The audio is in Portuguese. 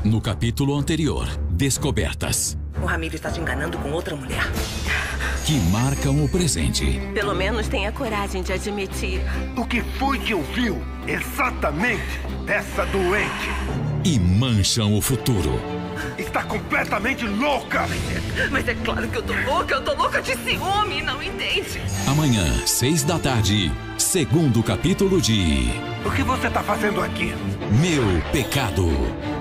No capítulo anterior, descobertas O Ramiro está te enganando com outra mulher. que marcam o presente Pelo menos tenha coragem de admitir. O que foi que ouviu exatamente dessa doente? e mancham o futuro. Está completamente louca! Mas é claro que eu tô louca de ciúme, não entende? Amanhã, 6 da tarde, segundo capítulo de O que você está fazendo aqui? Meu Pecado.